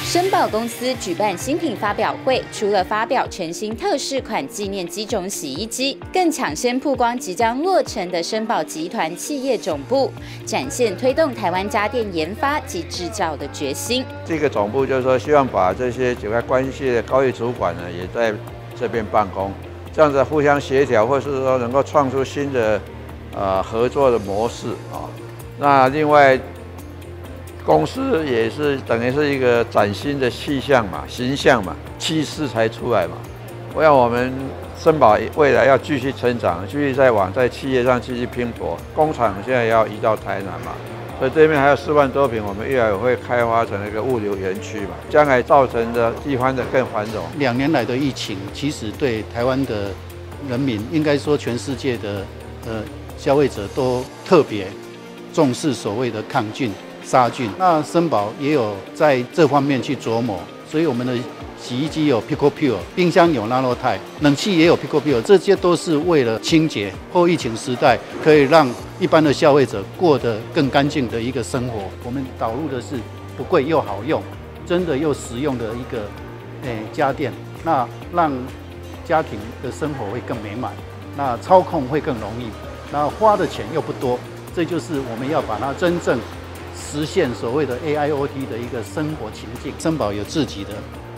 申宝公司举办新品发表会，除了发表全新特仕款纪念机种洗衣机，更抢先曝光即将落成的申宝集团企业总部，展现推动台湾家电研发及制造的决心。 这个总部就是说，希望把这些几块关系的高级主管呢，也在这边办公，这样子互相协调，或是说能够创出新的合作的模式啊。那另外，公司也是等于是一个崭新的气象嘛、形象嘛、气势才出来嘛。我想我们申宝未来要继续成长，继续在企业上继续拼搏。工厂现在也要移到台南嘛，所以这边还有4万多坪，我们越来越会开发成一个物流园区嘛，将来造成的地方的更繁荣。 2年来的疫情，其实对台湾的人民，应该说全世界的消费者都特别重视所谓的抗菌、杀菌。那申宝也有在这方面去琢磨，所以我们的洗衣机有 PicoPure， 冰箱有 NanoTide， 冷气也有 PicoPure， 这些都是为了清洁。后疫情时代，可以让一般的消费者过得更干净的一个生活。我们导入的是不贵又好用，真的又实用的一个家电，那让家庭的生活会更美满，那操控会更容易，那花的钱又不多。这就是我们要把它真正实现所谓的 AIoT 的一个生活情境。申宝有自己的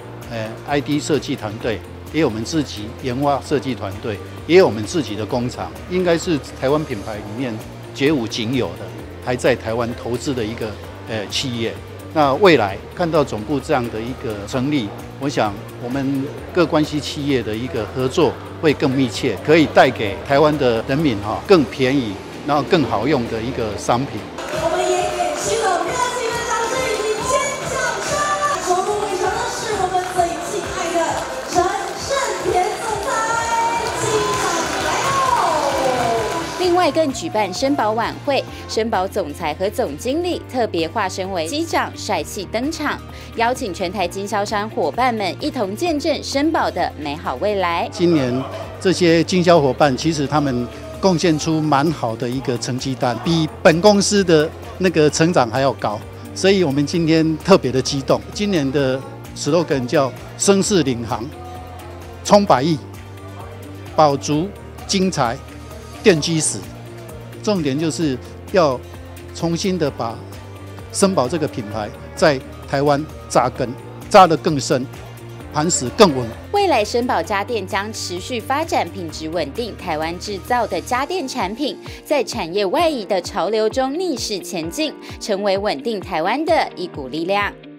ID 设计团队，也有我们自己研发设计团队，也有我们自己的工厂，应该是台湾品牌里面绝无仅有的，还在台湾投资的一个企业。那未来看到总部这样的一个成立，我想我们各关系企业的一个合作会更密切，可以带给台湾的人民更便宜，然后更好用的一个商品。 我们也给徐总热情的掌声以及尖叫声。守护尾场的是我们最敬爱的陈胜田总裁，机长来哦！ 另外，更举办申宝晚会，申宝总裁和总经理特别化身为机长，帅气登场，邀请全台经销商伙伴们一同见证申宝的美好未来。 今年这些经销伙伴，其实他们贡献出蛮好的一个成绩单，比本公司的那个成长还要高，所以我们今天特别的激动。今年的 slogan 叫“声势领航，冲百亿，保足精彩，奠基石”。重点就是要重新的把申宝这个品牌在台湾扎根，扎得更深，磐石更稳。 未来申宝家电将持续发展品质稳定、台湾制造的家电产品，在产业外移的潮流中逆势前进，成为稳定台湾的一股力量。